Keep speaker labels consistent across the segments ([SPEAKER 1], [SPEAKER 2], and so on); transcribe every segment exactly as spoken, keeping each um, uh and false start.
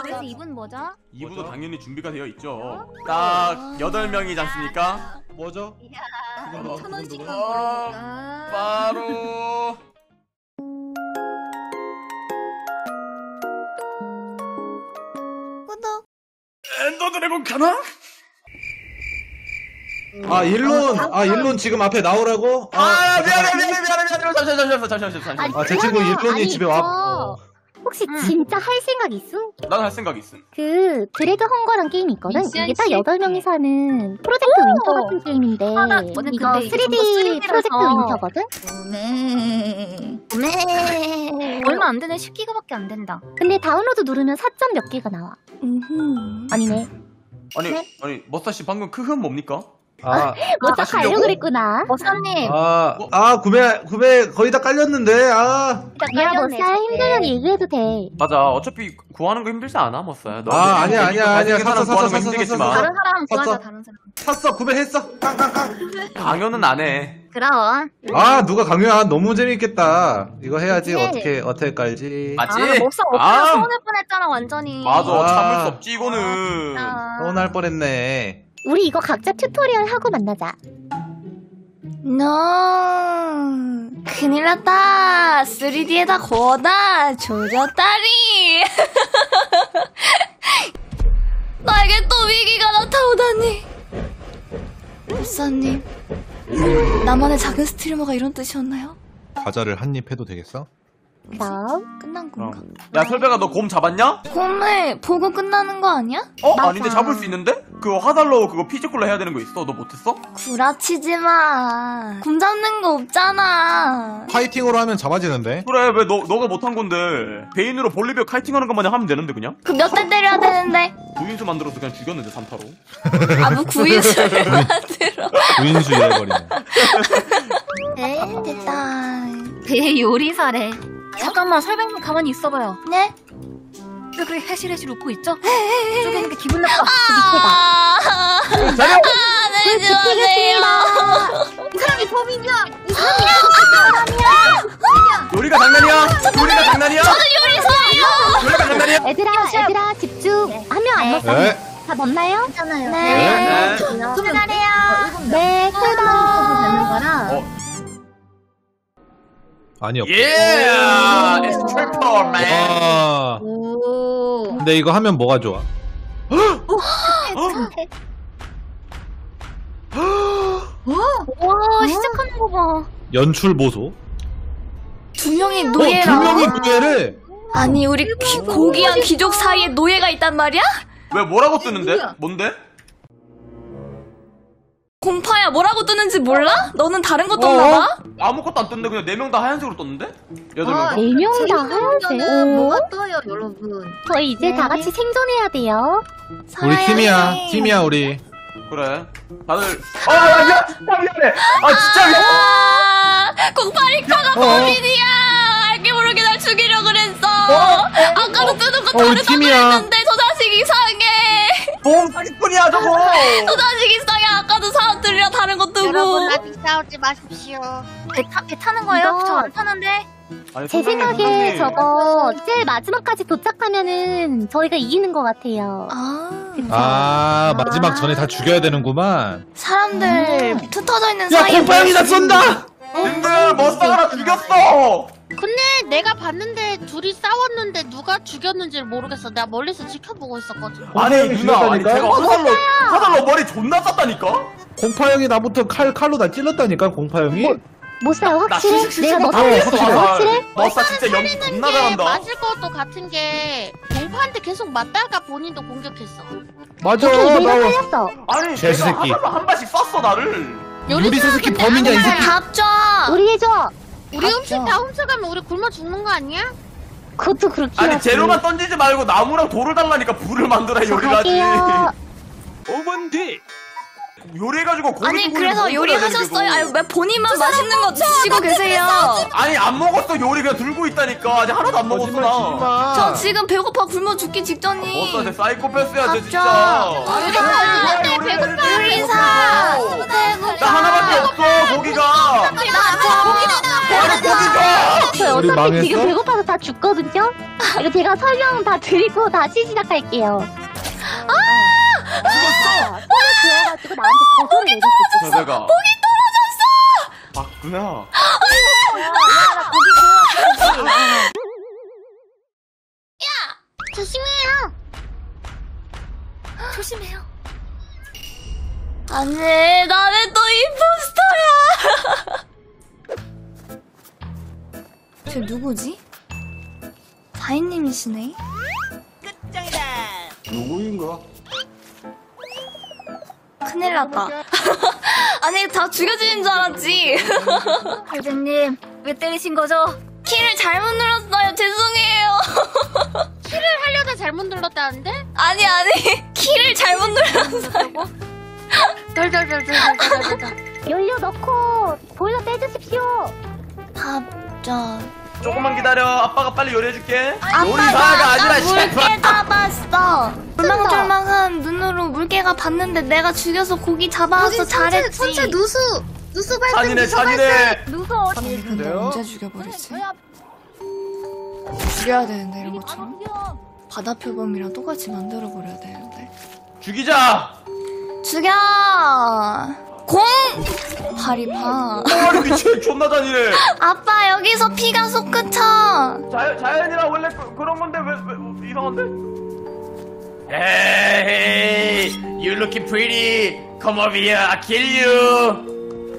[SPEAKER 1] 그래서 이 분 뭐죠?
[SPEAKER 2] 이 부도 당연히 준비가 되어 있죠. 딱 여덟 명이지 않습니까?
[SPEAKER 3] 뭐죠?
[SPEAKER 1] 이야,
[SPEAKER 3] 그건
[SPEAKER 1] 천 원씩만
[SPEAKER 3] 누구야?
[SPEAKER 1] 벌어볼까?
[SPEAKER 2] 바로
[SPEAKER 1] 구독.
[SPEAKER 2] 엔더 드래곤 가나?
[SPEAKER 3] 아 일론 아 일론 지금 앞에 나오라고?
[SPEAKER 2] 아 미안해 미안해 미안해 미안해 잠시만 잠시만 잠시만 잠시만.
[SPEAKER 3] 아 제 친구 일론이 집에 와. 어.
[SPEAKER 4] 혹시
[SPEAKER 1] 응.
[SPEAKER 4] 진짜 할 생각 있음?
[SPEAKER 2] 나는 할 생각 있음.
[SPEAKER 4] 그 드래그 헝거란 게임이 있거든?
[SPEAKER 1] 미션
[SPEAKER 4] 이게 딱
[SPEAKER 1] 실패.
[SPEAKER 4] 여덟 명이서 하는 프로젝트 윈터 같은 게임인데
[SPEAKER 1] 아, 나 오늘
[SPEAKER 4] 이거
[SPEAKER 1] 근데 이게
[SPEAKER 4] 쓰리디
[SPEAKER 1] 전부 쓰리디라서.
[SPEAKER 4] 프로젝트 윈터거든?
[SPEAKER 1] 네. 네. 얼마 안 되네. 십 기가밖에 안 된다.
[SPEAKER 4] 근데 다운로드 누르면 사 점 몇 개가 나와.
[SPEAKER 1] 음흠.
[SPEAKER 4] 아니네.
[SPEAKER 2] 아니
[SPEAKER 4] 네?
[SPEAKER 2] 아니 머싸씨 방금 그 흠 뭡니까?
[SPEAKER 3] 아,
[SPEAKER 4] 먼저
[SPEAKER 2] 하시려고?
[SPEAKER 4] 가려고 그랬구나.
[SPEAKER 1] 머싸님.
[SPEAKER 3] 아, 아 구매 구매 거의 다 깔렸는데 아.
[SPEAKER 4] 야, 머싸 힘들면 얘기해도 돼.
[SPEAKER 2] 맞아 어차피 구하는 거 힘들지 않아 머싸야. 너
[SPEAKER 3] 아, 아니야,
[SPEAKER 2] 재밌고
[SPEAKER 3] 아니야, 아니야.
[SPEAKER 2] 잘생긴 사람
[SPEAKER 3] 샀어,
[SPEAKER 2] 구하는 거
[SPEAKER 3] 샀어,
[SPEAKER 2] 힘들겠지만
[SPEAKER 3] 샀어,
[SPEAKER 1] 다른 사람 구하자.
[SPEAKER 3] 샀어.
[SPEAKER 1] 다른 사람.
[SPEAKER 3] 샀어 구매했어. 깡깡깡.
[SPEAKER 2] 강요는 안 해.
[SPEAKER 1] 그럼.
[SPEAKER 3] 아 누가 강요야 너무 재밌겠다. 이거 해야지
[SPEAKER 1] 그치?
[SPEAKER 3] 어떻게 어떻게 깔지.
[SPEAKER 2] 맞지?
[SPEAKER 1] 아, 머싸 없으면
[SPEAKER 2] 아.
[SPEAKER 1] 서운할 뻔했잖아 완전히.
[SPEAKER 2] 맞아
[SPEAKER 3] 아.
[SPEAKER 2] 참을 수 없지 이거는.
[SPEAKER 1] 아.
[SPEAKER 3] 서운할 뻔했네.
[SPEAKER 4] 우리 이거 각자 튜토리얼 하고 만나자.
[SPEAKER 1] No. 큰일 났다. 쓰리디에다 거다. 조졌다리. 나에게 또 위기가 나타오다니. 목사님, 나만의 작은 스트리머가 이런 뜻이었나요?
[SPEAKER 5] 과자를 한 입 해도 되겠어?
[SPEAKER 4] 그럼
[SPEAKER 1] 끝난 건가?
[SPEAKER 2] 야 설배가 너 곰 잡았냐?
[SPEAKER 1] 곰을 보고 끝나는 거 아니야?
[SPEAKER 2] 어?
[SPEAKER 4] 맞아.
[SPEAKER 2] 아닌데 잡을 수 있는데? 그거 화살로 그거 피지컬로 해야 되는 거 있어. 너 못했어?
[SPEAKER 1] 구라치지 마. 곰 잡는 거 없잖아.
[SPEAKER 5] 파이팅으로 하면 잡아지는데?
[SPEAKER 2] 그래 왜 너 너가 못한 건데 베인으로 볼리비아 카이팅하는 것마냥 하면 되는데 그냥?
[SPEAKER 1] 그 몇 대 때려야 되는데.
[SPEAKER 2] 구인수 만들어서 그냥 죽였는데 삼타로.
[SPEAKER 1] 아, 뭐 구인수를 만들어.
[SPEAKER 5] 구인수 이래버리네.
[SPEAKER 1] 네, 됐다. 배 요리사래. 잠깐만, 설백님 가만히 있어봐요. 네? 저기 해실해실 웃고 있죠? 저기 있는 게 기분 나빠. 아,
[SPEAKER 2] 자려!
[SPEAKER 1] 아, 네, 좋아해요.
[SPEAKER 4] 이 사람이 범인이야. 이 사람이
[SPEAKER 2] 요리가 장난이야? 요리가 장난이야?
[SPEAKER 1] 요리사예요.
[SPEAKER 2] 요리가 장난이야?
[SPEAKER 4] 얘들아, 얘들아 집중. 한 명 안 넣었어.
[SPEAKER 5] 네.
[SPEAKER 4] 다 넣나요?
[SPEAKER 1] 괜찮아요.
[SPEAKER 2] 네.
[SPEAKER 1] 네. 수고하세요.
[SPEAKER 4] 네, 쿨다운.
[SPEAKER 2] 어.
[SPEAKER 5] 아니 없.
[SPEAKER 2] 예! It's triple man.
[SPEAKER 5] 와.
[SPEAKER 1] 오.
[SPEAKER 5] 근데 이거 하면 뭐가 좋아?
[SPEAKER 1] 와, 시작하는 거 봐.
[SPEAKER 5] 연출 보소.
[SPEAKER 1] 두 명이
[SPEAKER 5] 어,
[SPEAKER 1] 노예라.
[SPEAKER 5] 두 명이 노예를.
[SPEAKER 1] 아니, 우리 귀, 고귀한 귀족 사이에 노예가 있단 말이야?
[SPEAKER 2] 왜 뭐라고 뜨는데? 뭔데?
[SPEAKER 1] 공파야, 뭐라고 뜨는지 몰라? 너는 다른 거
[SPEAKER 2] 어?
[SPEAKER 1] 떴나 봐?
[SPEAKER 2] 아무것도 안 떴는데 그냥 네 명 다 하얀색으로 떴는데? 여덟 명 다?
[SPEAKER 4] 네 명 다 하얀색.
[SPEAKER 1] 뭐가 떠요, 여러분?
[SPEAKER 4] 저희 이제
[SPEAKER 1] 네.
[SPEAKER 4] 다 같이 생존해야 돼요.
[SPEAKER 5] 우리 팀이야. 팀이야 우리.
[SPEAKER 2] 그래. 다들 아, 야, 야, 야, 미안해. 아, 진짜 미안해.
[SPEAKER 1] 아, 공파리카가
[SPEAKER 5] 어.
[SPEAKER 1] 범인이야. 알게 모르게 날 죽이려고 그랬어. 아까도 뜨는 거
[SPEAKER 5] 어, 우리
[SPEAKER 1] 다른
[SPEAKER 5] 팀이야.
[SPEAKER 1] 거 했는데 저 자식 이상해.
[SPEAKER 2] bom 사기꾼이야 저거.
[SPEAKER 1] 저 자식 이상해. 아까도 사람들이랑 다른 거 뜨고.
[SPEAKER 6] 여러분 아직 싸우지 마십시오.
[SPEAKER 1] 배, 타, 배 타는 거예요?
[SPEAKER 4] 이거-
[SPEAKER 1] 저 안 타는데.
[SPEAKER 2] 아니,
[SPEAKER 4] 제
[SPEAKER 2] 선생님,
[SPEAKER 4] 생각에
[SPEAKER 2] 선생님.
[SPEAKER 4] 저거 제일 마지막까지 도착하면은 저희가 이기는 것 같아요.
[SPEAKER 1] 아,
[SPEAKER 5] 아 마지막 전에 다 죽여야 되는구만.
[SPEAKER 1] 사람들 흩어져 있는
[SPEAKER 3] 야
[SPEAKER 1] 사이에.
[SPEAKER 3] 공파형이 나 쏜다.
[SPEAKER 2] 님들 머싸가 나 죽였어.
[SPEAKER 6] 근데 내가 봤는데 둘이 싸웠는데 누가 죽였는지를 모르겠어. 내가 멀리서 지켜보고 있었거든.
[SPEAKER 2] 아니
[SPEAKER 3] 공파형이
[SPEAKER 2] 누나 아니
[SPEAKER 3] 죽였다니까?
[SPEAKER 2] 제가 화살로 화살로 머리 존나 쐈다니까?
[SPEAKER 3] 공파형이 나부터 칼 칼로 다 찔렀다니까 공파형이.
[SPEAKER 4] 뭐, 못 써요
[SPEAKER 2] 나
[SPEAKER 4] 확실해?
[SPEAKER 2] 씩씩씩
[SPEAKER 4] 내가 너
[SPEAKER 2] 막
[SPEAKER 4] 살렸어
[SPEAKER 2] 화살.
[SPEAKER 4] 확실해?
[SPEAKER 2] 머싸 진짜 연기
[SPEAKER 6] 살리는
[SPEAKER 2] 존나
[SPEAKER 6] 게
[SPEAKER 2] 잘한다.
[SPEAKER 6] 맞을 것도 같은 게 공파한테 계속 맞다가 본인도 공격했어.
[SPEAKER 3] 맞아.
[SPEAKER 4] 오케이 내가
[SPEAKER 3] 나
[SPEAKER 4] 살렸어.
[SPEAKER 2] 아니
[SPEAKER 3] 개새끼.
[SPEAKER 2] 제가 화살로 한 발씩 쐈어 나를.
[SPEAKER 3] 우리 저 새끼 범인이야 이 새끼.
[SPEAKER 1] 답죠.
[SPEAKER 4] 우리 해줘.
[SPEAKER 6] 우리 음식 다 훔쳐가면 우리 굶어 죽는 거 아니야?
[SPEAKER 4] 그것도 그렇게
[SPEAKER 2] 아니
[SPEAKER 4] 해야지.
[SPEAKER 2] 재료만 던지지 말고 나무랑 돌을 달라니까 불을 만들어야
[SPEAKER 4] 저
[SPEAKER 2] 요리를 하지.
[SPEAKER 4] 갈게요.
[SPEAKER 7] 오 분 뒤
[SPEAKER 2] 요리해가지고 고기
[SPEAKER 1] 아니
[SPEAKER 2] 두고
[SPEAKER 1] 그래서
[SPEAKER 2] 먹어야
[SPEAKER 1] 요리하셨어요?
[SPEAKER 2] 돼,
[SPEAKER 1] 아니 왜 본인만 맛있는 거 드시고 계세요?
[SPEAKER 2] 아니 안 먹었어. 요리 그냥 들고 있다니까. 아직 하나도 안 먹었어
[SPEAKER 3] 거짓말
[SPEAKER 2] 나.
[SPEAKER 3] 치지 마.
[SPEAKER 1] 저 지금 배고파 굶어 죽기 직전이.
[SPEAKER 2] 어따 쟤 사이코패스야 쟤
[SPEAKER 1] 갑자.
[SPEAKER 2] 진짜.
[SPEAKER 6] 배고파. 배고파.
[SPEAKER 1] 요리사.
[SPEAKER 2] 나 하나밖에 없어 고기가. 아니 고기가.
[SPEAKER 4] 저
[SPEAKER 5] 우리
[SPEAKER 4] 어차피
[SPEAKER 5] 망했어?
[SPEAKER 4] 지금 배고파서 다 죽거든요? 이거 제가 설명 다 드리고 다시 시작할게요.
[SPEAKER 2] 죽었어.
[SPEAKER 4] 그래가지고 나한테 거절을 내릴 수 있어.
[SPEAKER 2] 자세가. 고기 떨어졌어. 맞구나.
[SPEAKER 4] 조심해요.
[SPEAKER 1] 조심해요. 아니 나는 또 임포스터야. 쟤 누구지? 다인님이시네.
[SPEAKER 3] 누구인가?
[SPEAKER 1] 큰일 났다. 아니 다 죽여주는 줄 알았지. 할배님 왜 때리신 거죠? 키를 잘못 눌렀어요. 죄송해요.
[SPEAKER 6] 키를 하려다 잘못 눌렀다는데?
[SPEAKER 1] 아니 아니 키를 잘못 눌렀어요.
[SPEAKER 6] 덜덜덜덜덜덜덜.
[SPEAKER 4] 연료 넣고 보일러 빼주십시오.
[SPEAKER 1] 밥저
[SPEAKER 2] 조금만 기다려. 아빠가 빨리 요리해줄게.
[SPEAKER 1] 아빠가
[SPEAKER 2] 요리사가 아니라
[SPEAKER 1] 아까 물개
[SPEAKER 2] 셰프.
[SPEAKER 1] 잡았어. 쫄망쫄망한 눈으로 물개가 봤는데 내가 죽여서 고기 잡아와서 잘했지.
[SPEAKER 6] 선체 누수. 누수 발생.
[SPEAKER 2] 잔이네 잔이네.
[SPEAKER 1] 무서워.
[SPEAKER 3] 근데
[SPEAKER 1] 언제 죽여버리지? 죽여야 되는데 이런 것처럼. 바다 표범이랑 똑같이 만들어버려야 되는데.
[SPEAKER 2] 죽이자.
[SPEAKER 1] 죽여! 공! 파리파.
[SPEAKER 2] 아니 미친 존나 잔이네.
[SPEAKER 1] 아빠 여기서 피가 솟구쳐.
[SPEAKER 2] 자, 자연이라 원래 그, 그런 건데 왜, 왜 이상한데? Hey, you looking pretty. Come over here, I'll kill you.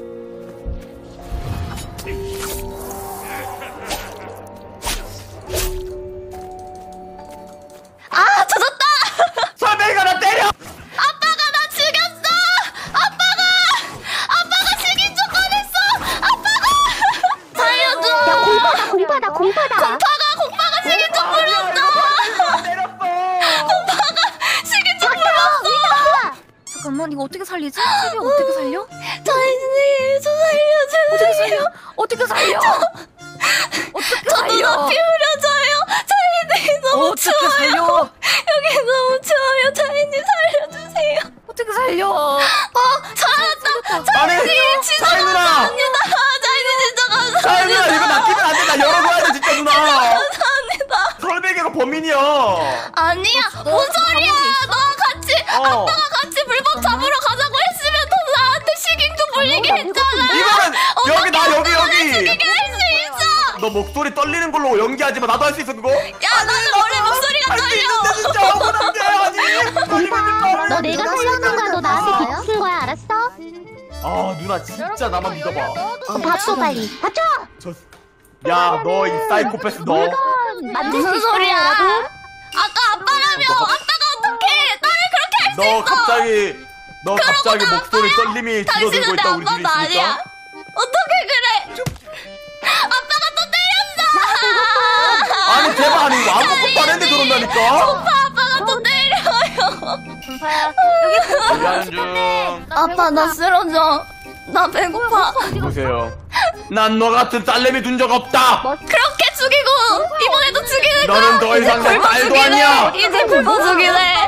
[SPEAKER 1] 아 젖었다!
[SPEAKER 2] 설명이가 나 때려.
[SPEAKER 1] 아빠가 나 죽였어! 아빠가! 아빠가 식인 척 꺼냈어! 아빠가! 살려줘!
[SPEAKER 4] 야 공파다 공파다 공파다.
[SPEAKER 1] 공파가 공파가 식인 척 불렀어!
[SPEAKER 2] 때렸어.
[SPEAKER 1] 식인 척 불렀어! 잠깐만 이거 어떻게 살리지? 살려 어떻게 살려? 자인님 저 살려주세요. 어떻게 살려? 어떻게 살려? 어떻게 살려? 저 눈앞이 흐려져요. 자인님 너무 추워요. 살려? 여기 너무 추워요. 자인님 살려주세요. 어떻게 살려? 어 살았다.
[SPEAKER 2] 아니,
[SPEAKER 1] 자인님 진짜
[SPEAKER 2] 자인아.
[SPEAKER 1] 감사합니다. 자인님 진짜 감사합니다.
[SPEAKER 2] 자연아 이거 낚이면 안 돼. 나 열어봐야 돼 진짜 누나.
[SPEAKER 1] 감사합니다.
[SPEAKER 2] 설백이가 범인이야.
[SPEAKER 1] 아니야 뭔 소리야. 너랑 같이
[SPEAKER 2] 어.
[SPEAKER 1] 아빠가 같이 불법 잡으러 가자고 했으면 너 나한테 식인도 불리게 했잖아.
[SPEAKER 2] 이거는 여기 나 여기 여기.
[SPEAKER 1] 이게 할 수 있어.
[SPEAKER 2] 너 목소리 떨리는 걸로 연기하지 마. 나도 할 수 있어 그거.
[SPEAKER 1] 야 나는 원래 목소리가
[SPEAKER 2] 할 수
[SPEAKER 1] 떨려.
[SPEAKER 2] 있는데 진짜 억울한데 아니.
[SPEAKER 4] 너 내가 살려준 거야. 너 나한테 비친 거야. 알았어?
[SPEAKER 2] 아 누나 진짜 나만 믿어봐.
[SPEAKER 4] 어, 밥줘 빨리. 밥 줘.
[SPEAKER 2] 야 너 이 사이코패스 너.
[SPEAKER 4] 물건 만들 수
[SPEAKER 1] 무슨
[SPEAKER 4] 있어,
[SPEAKER 1] 소리야?
[SPEAKER 4] 여러분.
[SPEAKER 1] 아까 아빠라며. 아빠가 어떡해? 나를 그렇게 할 수
[SPEAKER 2] 너
[SPEAKER 1] 있어.
[SPEAKER 2] 갑자기 너 갑자기 목소리 떨림이 줄어들고
[SPEAKER 1] 당신은 내
[SPEAKER 2] 있다고 우리
[SPEAKER 1] 아빠도 아니야.
[SPEAKER 2] 들으시니까.
[SPEAKER 1] 어떻게 그래? 아빠가 또 때렸어.
[SPEAKER 2] 아니 제발 아니 이거 아무것도 안 했는데 그런다니까.
[SPEAKER 1] 아빠가 또 때려요.
[SPEAKER 2] 미안 중.
[SPEAKER 1] 아빠 나 쓰러져. 나 배고파.
[SPEAKER 2] 보세요. 난 너 같은 딸내미 둔 적 없다.
[SPEAKER 1] 그렇게 죽이고 이번에도 죽이는 거야.
[SPEAKER 2] 너는 더 이상 내 딸도 아니야.
[SPEAKER 1] 이제 불법 죽이네.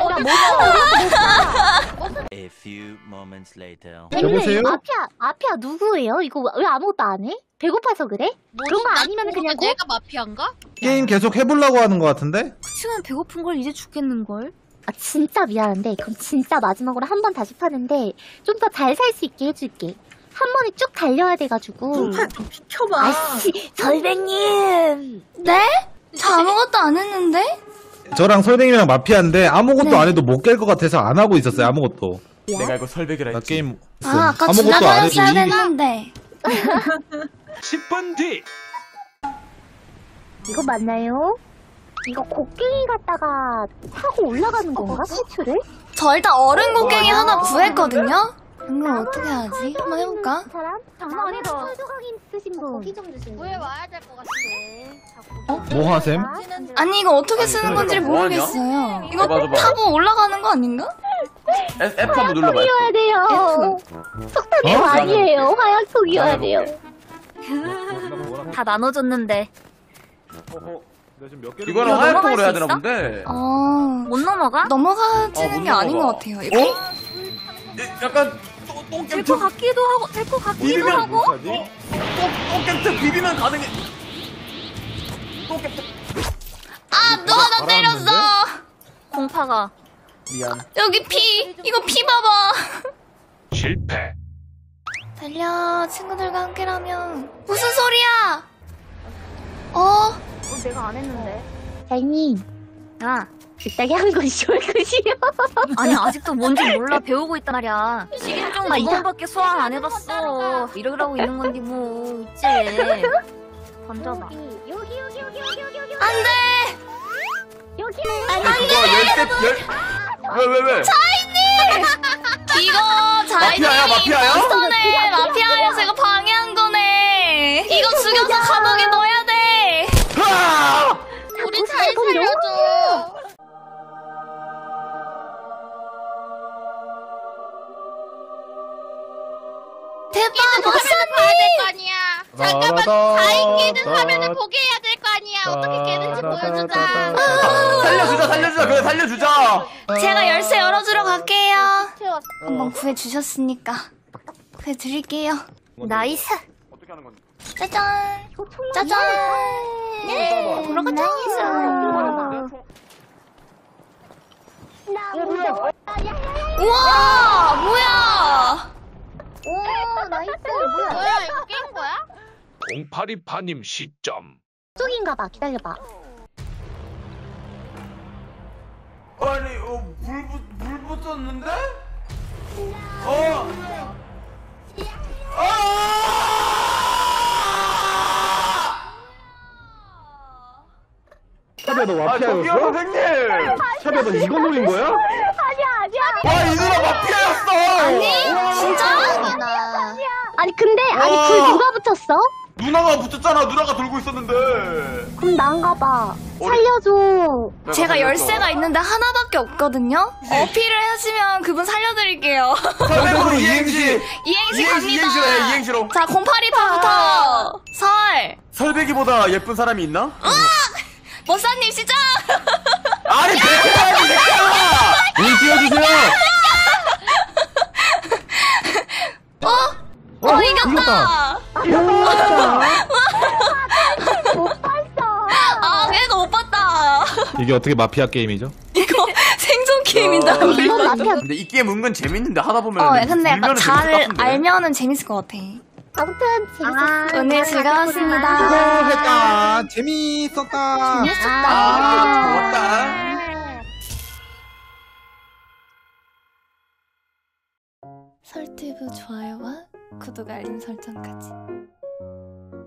[SPEAKER 7] A few moments later.
[SPEAKER 5] 여보세요?
[SPEAKER 4] 마피아 마피아 누구예요? 이거 왜 아무것도 안 해? 배고파서 그래? 그런 거 아니면 그냥 고?
[SPEAKER 6] 내가 마피아인가?
[SPEAKER 3] 게임 계속 해보려고 하는 것 같은데?
[SPEAKER 1] 그치만 배고픈 걸 이제 죽겠는걸?
[SPEAKER 4] 아 진짜 미안한데 그럼 진짜 마지막으로 한 번 다시 파는데 좀 더 잘 살 수 있게 해줄게. 한 번에 쭉 달려야 돼가지고.
[SPEAKER 1] 좀 비켜봐.
[SPEAKER 4] 아씨 절백님.
[SPEAKER 1] 네? 저 아무것도 안 했는데?
[SPEAKER 3] 저랑 설백이랑 마피아인데 아무것도
[SPEAKER 1] 네.
[SPEAKER 3] 안 해도 못 깰 것 같아서 안 하고 있었어요. 아무것도.
[SPEAKER 2] 내가 이거 설백이라
[SPEAKER 3] 나
[SPEAKER 2] 했지.
[SPEAKER 3] 게임
[SPEAKER 1] 아 아까
[SPEAKER 3] 아무것도 안 해도
[SPEAKER 1] 지나가렸어야
[SPEAKER 3] 이-
[SPEAKER 1] 됐는데.
[SPEAKER 5] 십 분 뒤.
[SPEAKER 4] 이거 맞나요? 이거 곡괭이 갖다가 타고 올라가는 건가? 시추를?
[SPEAKER 1] 저 일단 얼음 곡괭이 하나 구했거든요? 이걸 어떻게 하지? 한번 해볼까?
[SPEAKER 4] 사람? 장난이다. 철조각인 쓰신 분. 고기 좀 주신
[SPEAKER 6] 구해 와야 될 것 같아.
[SPEAKER 3] 뭐 하셈?
[SPEAKER 1] 아니 이거 어떻게
[SPEAKER 2] 아니,
[SPEAKER 1] 쓰는
[SPEAKER 2] 그러니까
[SPEAKER 1] 건지를
[SPEAKER 2] 뭐 하냐?
[SPEAKER 1] 모르겠어요. 이거
[SPEAKER 2] 봐봐, 봐봐.
[SPEAKER 1] 타고 올라가는 거 아닌가?
[SPEAKER 2] F, F 한번 눌러봐요.
[SPEAKER 4] 속이어야 돼요. 속탄이
[SPEAKER 5] 어?
[SPEAKER 4] 아니에요. 화약 속이어야 돼요.
[SPEAKER 1] 다 나눠줬는데
[SPEAKER 2] 이거는
[SPEAKER 1] 이거
[SPEAKER 2] 화약통으로
[SPEAKER 1] 넘어갈
[SPEAKER 2] 해야
[SPEAKER 1] 수
[SPEAKER 2] 되나
[SPEAKER 1] 있어?
[SPEAKER 2] 본데.
[SPEAKER 8] 어,
[SPEAKER 1] 못 넘어가?
[SPEAKER 8] 넘어가지는
[SPEAKER 2] 어, 못
[SPEAKER 8] 게 아닌
[SPEAKER 2] 넘어가.
[SPEAKER 8] 것 같아요. 이거?
[SPEAKER 2] 에, 약간 똥
[SPEAKER 1] 될 것 같기도 하고 될 것 같기도
[SPEAKER 2] 비비면
[SPEAKER 1] 하고.
[SPEAKER 2] 똥겜트 비비면 가능해. 똥겜트.
[SPEAKER 8] 아, 누가 나 때렸어!
[SPEAKER 1] 공파가
[SPEAKER 2] 미안.
[SPEAKER 8] 여기 피! 이거 피 봐봐!
[SPEAKER 5] 실패.
[SPEAKER 8] 달려, 친구들과 함께라면. 무슨 소리야! 어?
[SPEAKER 1] 어, 내가 안 했는데.
[SPEAKER 4] 자이님,
[SPEAKER 1] 아
[SPEAKER 4] 그따기 하는 건 좋을 것이요.
[SPEAKER 1] 아니 아직도 뭔지 몰라 배우고 있단 말이야. 식인종
[SPEAKER 4] 아,
[SPEAKER 1] 두
[SPEAKER 4] 이거-
[SPEAKER 1] 번밖에 소환 안 해봤어. 이러라고 있는 건데 뭐 있지. 던져봐.
[SPEAKER 4] 여기 여기 여기 여기 여기 여기
[SPEAKER 8] 안 돼!
[SPEAKER 4] 여기.
[SPEAKER 2] 근데 그거 열쇠 열. 왜 왜 왜?
[SPEAKER 8] 이거 자이님
[SPEAKER 2] 마피아야, 마피아야?
[SPEAKER 8] 몬스터네! 마피아에서 이거 방해한 거네! 이거 죽여서 감옥에 넣어야 돼!
[SPEAKER 2] 아!
[SPEAKER 6] 우리 잘 살려줘.
[SPEAKER 8] 대박!
[SPEAKER 6] 화면을 봐야 될 거 아니야. 잠깐만, 다인기는 화면을 보게 해야 될 거 아니야. 어떻게 깨는지 보여주자.
[SPEAKER 2] 살려주자 살려주자 그래 살려주자.
[SPEAKER 8] 제가 열쇠 열어주러 갈게요. 한번 구해주셨으니까 구해드릴게요.
[SPEAKER 1] 나이스.
[SPEAKER 2] 어떻게 하는 건지.
[SPEAKER 8] 짜잔! 짜잔! 예! 보러 가자! 우와! 뭐야!
[SPEAKER 4] 오 나이스. 뭐야?
[SPEAKER 6] 뭐야, 이거 깬 거야?
[SPEAKER 5] 공파리파님 시점.
[SPEAKER 4] 쪽인가 봐. 기다려봐.
[SPEAKER 2] 아니 어불 불 붙었는데? 어.
[SPEAKER 3] 차비야 너
[SPEAKER 2] 아 저기요
[SPEAKER 3] 마피아였어?
[SPEAKER 2] 선생님.
[SPEAKER 3] 차비야 너 이거 노린 거야?
[SPEAKER 4] 아니야 아니야.
[SPEAKER 2] 와이 누나 마피아였어.
[SPEAKER 8] 아니? 진짜?
[SPEAKER 4] 아니 근데 아니
[SPEAKER 2] 와.
[SPEAKER 4] 불 누가 붙였어?
[SPEAKER 2] 누나가 붙였잖아. 누나가 들고 있었는데.
[SPEAKER 4] 그럼 난가 봐.
[SPEAKER 2] 어리-
[SPEAKER 4] 살려줘.
[SPEAKER 8] 제가 열쇠가 있는데 하나밖에 없거든요? 어필을 하시면 그분 살려드릴게요.
[SPEAKER 2] 설명으로 이행시.
[SPEAKER 8] 이행시
[SPEAKER 2] 이행시
[SPEAKER 8] 갑니다.
[SPEAKER 2] 이행시로 해 이행시로.
[SPEAKER 8] 자, 공팔이파부터 설.
[SPEAKER 2] 설배기보다 예쁜 사람이 있나?
[SPEAKER 8] 머싸님 시작!
[SPEAKER 2] 아니 백화점이 백화.
[SPEAKER 3] 일 띄워주세요.
[SPEAKER 8] 어? 어, 이겼다!
[SPEAKER 4] 못 봤어.
[SPEAKER 8] 아, 얘가 못 봤다.
[SPEAKER 5] 이게 어떻게 마피아 게임이죠?
[SPEAKER 8] 이거 생존 게임인데 안
[SPEAKER 4] 이건
[SPEAKER 8] 불러.
[SPEAKER 4] 마피아.
[SPEAKER 2] 근데 이 게임 은근 재밌는데 하다 보면.
[SPEAKER 8] 어, 근데 약간
[SPEAKER 2] 밀면은 재밌을 것
[SPEAKER 8] 잘
[SPEAKER 2] 같은데.
[SPEAKER 8] 알면은 재밌을 것 같아.
[SPEAKER 4] 아무튼 재밌었어.
[SPEAKER 8] 오늘 즐거웠습니다.
[SPEAKER 3] 수고했다. 재미있었다.
[SPEAKER 2] 아 좋았다.
[SPEAKER 8] 설티브 좋아요와 구독 알림 설정까지.